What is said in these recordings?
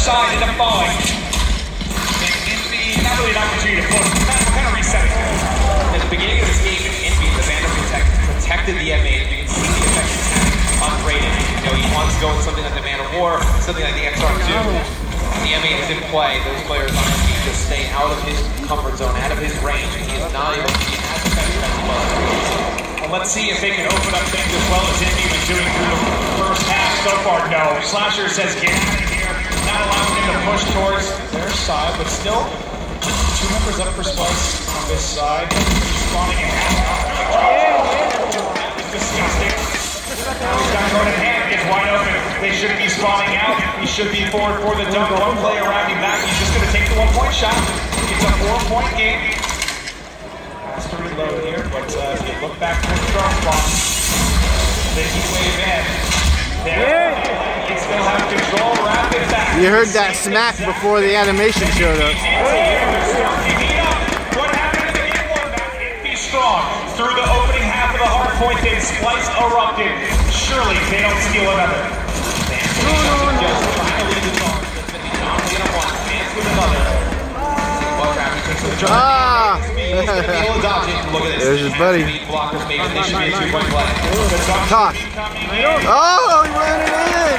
side end up falling. Not really an opportunity to push. We're kind of resetting. At the beginning of this game, Envy, the Vandal protected the M8. You can see the effect it's having unrated. You know, he wants to go with something like the Man of War, something like the XR2. The M8 is in play. Those players on his team just stay out of his comfort zone, out of his range, and he is not able to be as effective as he was. Well, let's see if they can open up things as well as Envy was doing through the first half so far. No, Slasher says get out of here, not allowing him to push towards their side, but still, two members up for Splyce on this side. Spawning in half. That was disgusting. Now he's got Jordan hand, gets wide open. They shouldn't be spawning out. He should be forward for the dunk. One player rounding back. He's just going to take the 1-point shot. It's a 4-point game. Has to reload here, but if you look back to the drop spot, the heat wave in. There, you still have control. Rapid back. You heard that smack before the animation showed up. What happened in the game one? Be strong. Through the opening half of the hard point, then Splyce erupted. Surely they don't steal another. Ah! There's his buddy. Toss. Oh, he ran it in!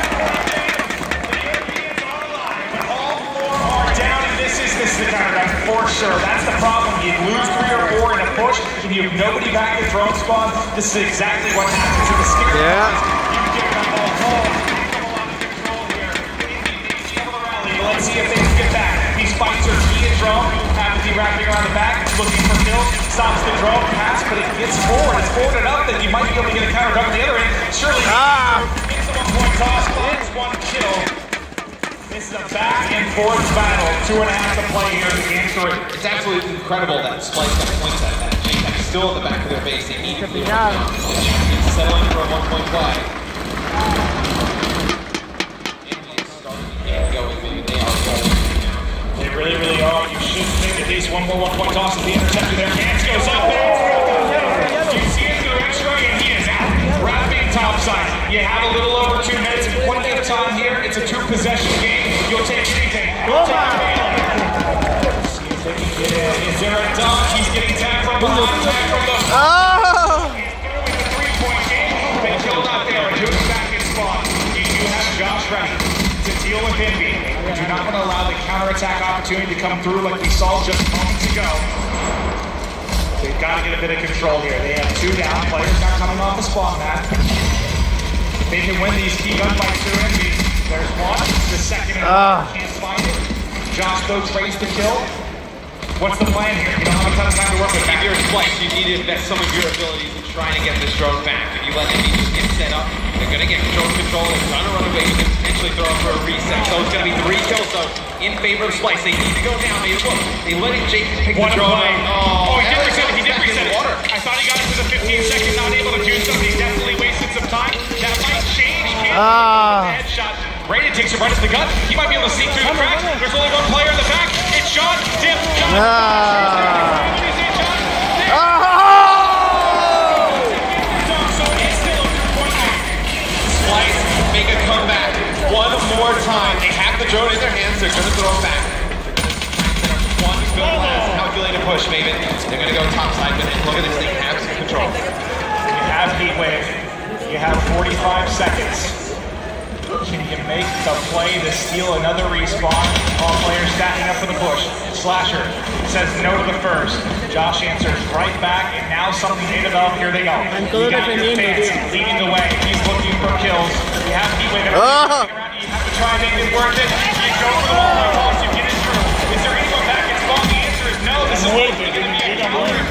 This is the kind of back for sure. That's the problem. You lose 3 or 4 in a push, and you have nobody back in drone spawn. This is exactly what happens in the scary. Yeah. You give them all home. A lot of control here. Let's see if they can get back. These fights are key in drone. Apathy wrapping around the back, looking for kills. Stops the drone pass, but it gets forward. It's forward enough that you might be able to get a counter dunk on the other end. Surely, it's a 1-point toss. It's 1 kill. This is a back and forth battle. 2.5 to play here in game 3. It's absolutely incredible that Splyce got points at that. J-Tech still at the back of their base. They need to be settling for a 1-point play. Envy is starting to get going. Maybe they are going. They really, really are. You should think at least one more 1-point toss at the interceptor there. Hands goes up there. You see it through extra, and he is out. Wrapping topside. You have a little over 2 minutes and plenty of time here. It's a 2-possession game. You'll take anything. You'll take anything. See if they can get in. Is there a dunk? He's getting tagged from behind. Tagged from the Oh! He's through with the 3-point game. They killed out there and doing back in spawn. You do have Josh ready to deal with Envy. We do not want to allow the counterattack opportunity to come through like we saw just moments ago. They've got to get a bit of control here. They have 2 down. Players not coming off the spawn map. If they can win these key gunfights through Envy, there's one. The second can't find it. Josh though trades the kill. What's the plan here? You don't have a ton of time to work with. If you're Splyce, you need to invest some of your abilities in trying to get this drone back. If you let Envy just get set up, they're going to get drone control. They're trying to run away. You can potentially throw up for a reset. So it's going to be 3 kills though in favor of Splyce. They need to go down. They let Jake pick the drone up. Oh, he did reset it. He did reset it. I thought he got it to the 15 seconds. Not able to do something. He definitely wasted some time. That might change. Headshot. Brayden takes it right at the gut. He might be able to see through the crack. There's only 1 player in the back. It's Sean. Dip. Splyce make a comeback 1 more time. They have the drone in their hands. They're going to throw it back. One good last calculated push, maybe. They're going to go topside, but look at this. They have some control. You have heat wave. You have 45 seconds. Can you make the play to steal another respawn? All players stacking up for the push. Slasher says no to the first. Josh answers right back, and now something they develop. Here they go. You got your fans leading the way. He's looking for kills. You have heat wave. You have to try and make it worth it. You go for the 1-point toss. You get it through. Is there anyone back in spawn? The answer is no. This is going to be a